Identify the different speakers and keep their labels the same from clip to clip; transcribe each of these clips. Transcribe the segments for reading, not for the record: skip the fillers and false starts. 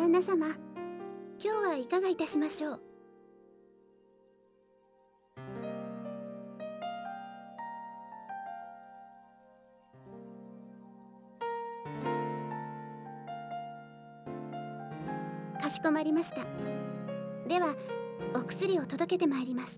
Speaker 1: 旦那様、今日はいかがいたしましょう。かしこまりました。ではお薬を届けてまいります。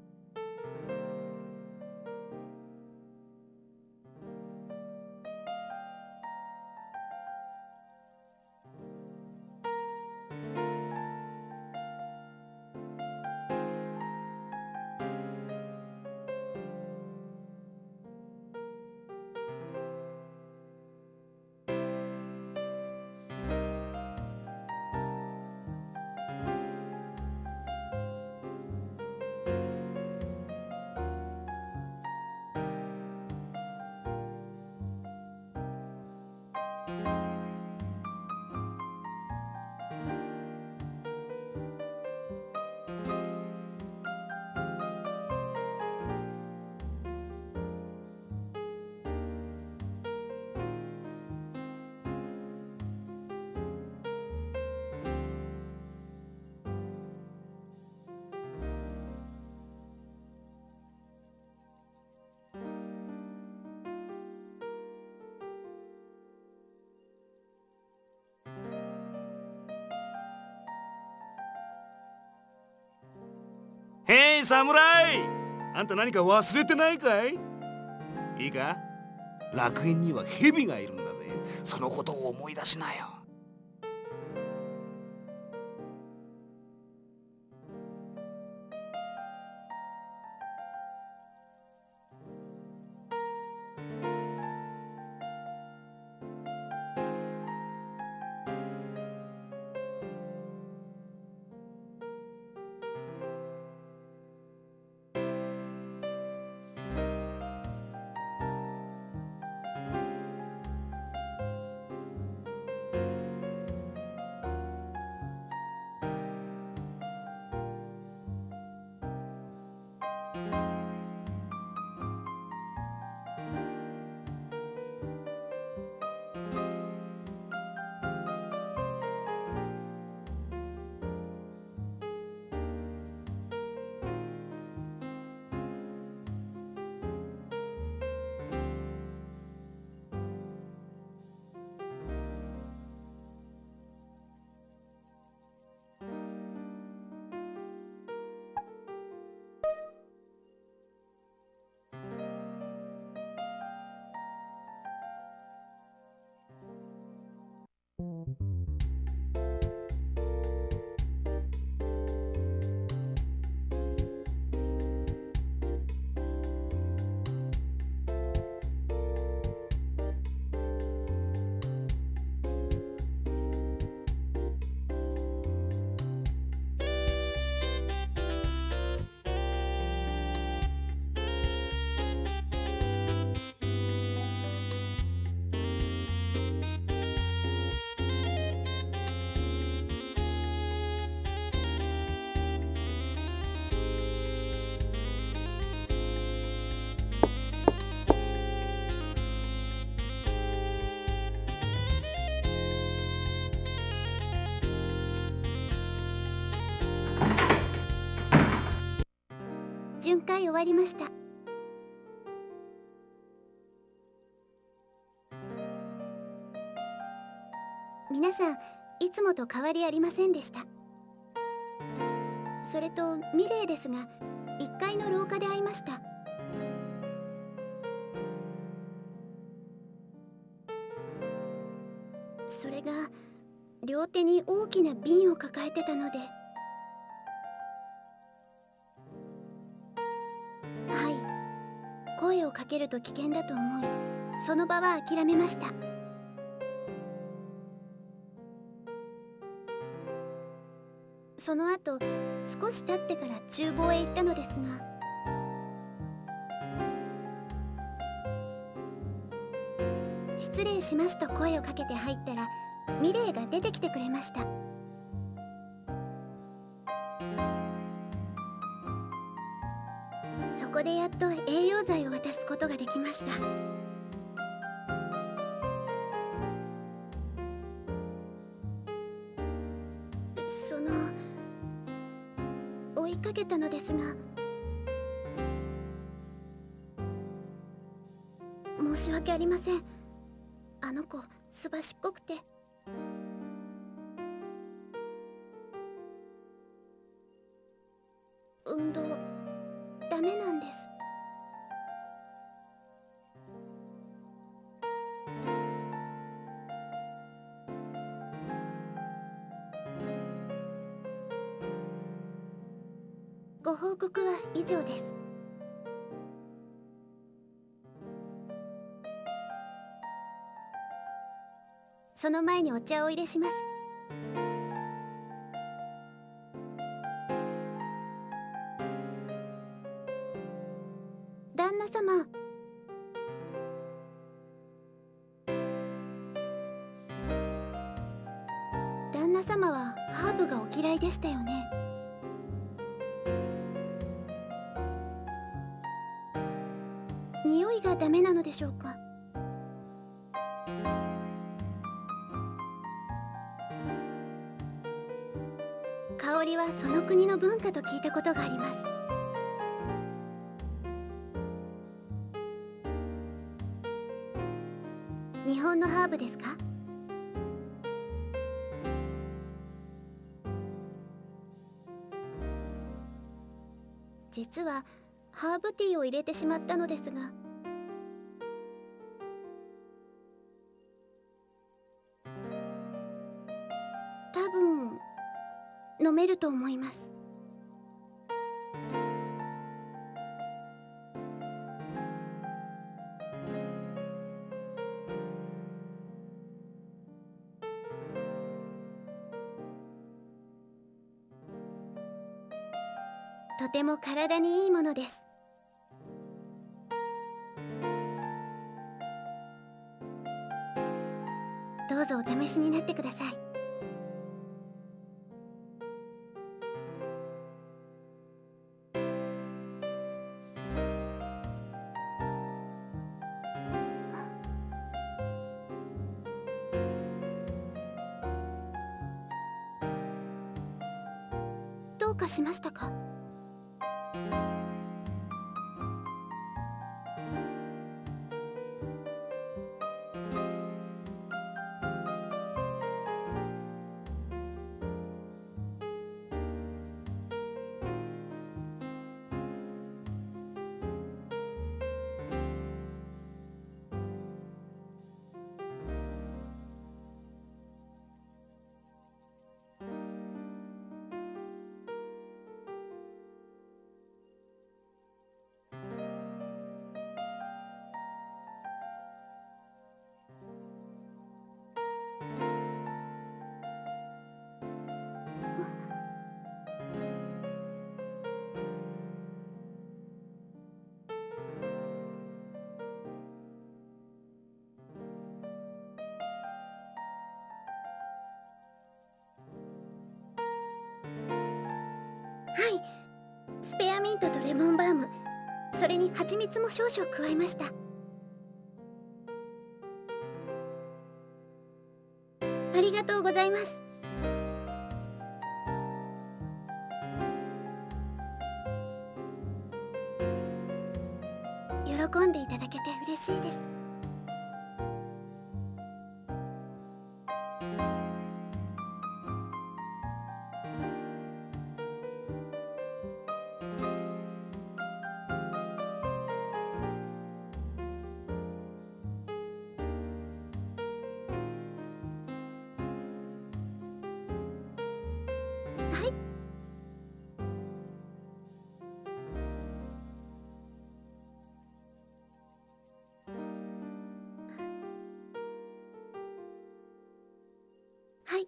Speaker 2: へい侍、あんた何か忘れてないかい？いいか、楽園には蛇がいるんだぜ。そのことを思い出しなよ。
Speaker 1: 巡回終わりました。皆さん、いつもと変わりありませんでした。それとミレイですが、1階の廊下で会いました。それが両手に大きな瓶を抱えてたので。はい、声をかけると危険だと思い、その場は諦めました。その後、少し経ってから厨房へ行ったのですが、失礼しますと声をかけて入ったら、ミレイが出てきてくれました。そこでやっと栄養剤を渡すことができました。 かけたのですが、申し訳ありません。あの子すばしっこくて。運動ダメなんです。ご報告は以上です。その前にお茶をお入れします。旦那様、旦那様はハーブがお嫌いでしたよね。匂いがダメなのでしょうか。香りはその国の文化と聞いたことがあります。日本のハーブですか？実はハーブティーを入れてしまったのですが、多分飲めると思います。とても体にいいものです。どうぞお試しになってください。どうかしましたか？はい、スペアミントとレモンバーム、それに蜂蜜も少々加えました。ありがとうございます。喜んでいただけて嬉しいです。はい。はい。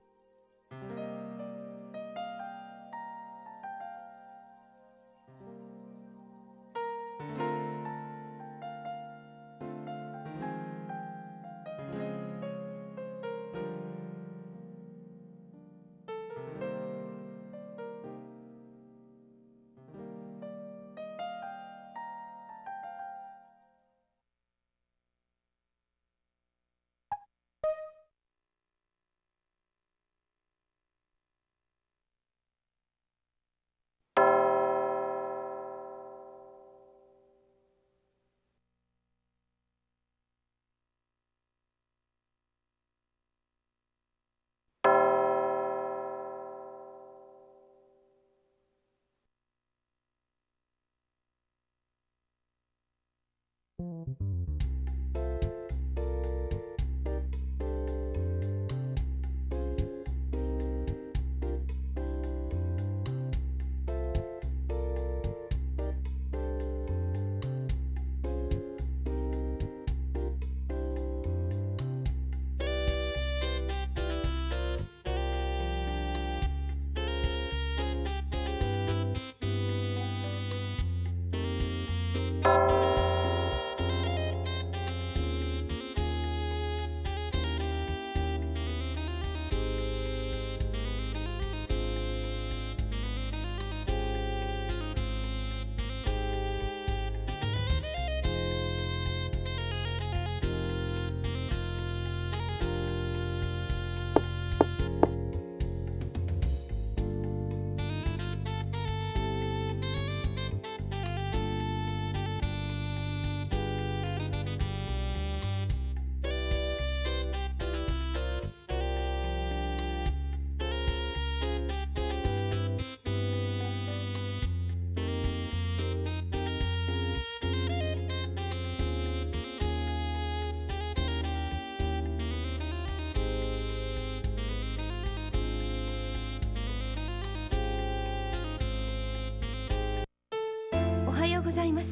Speaker 3: おはようございます。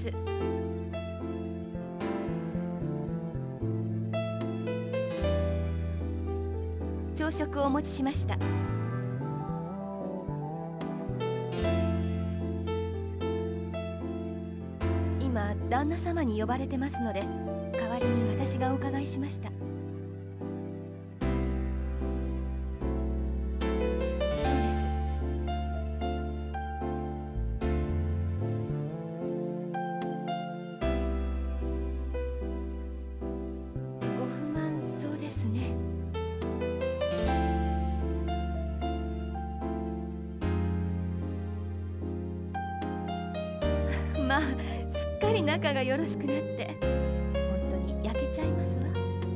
Speaker 3: 朝食をお持ちしました。今旦那様に呼ばれてますので、代わりに私がお伺いしました。そうです。ご不満そうですね。まあ、すっかり仲がよろしくなって本当に焼けちゃいますわ。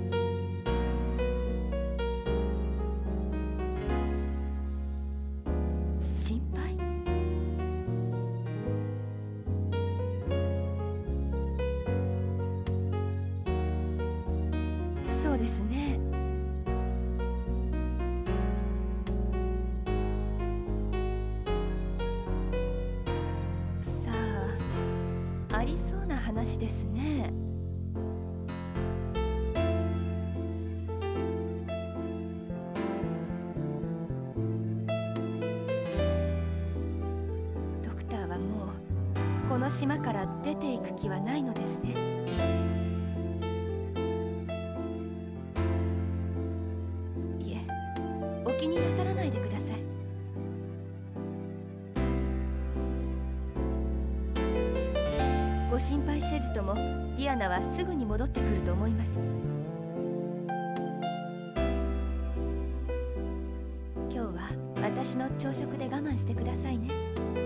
Speaker 3: 心配？そうですね。さあ、ありそうな話ですね。ドクターはもうこの島から出ていく気はないのですね。いえ、お気になさらないでください。ご心配せずともディアナはすぐに戻ってくると思います。今日は私の朝食で我慢してくださいね。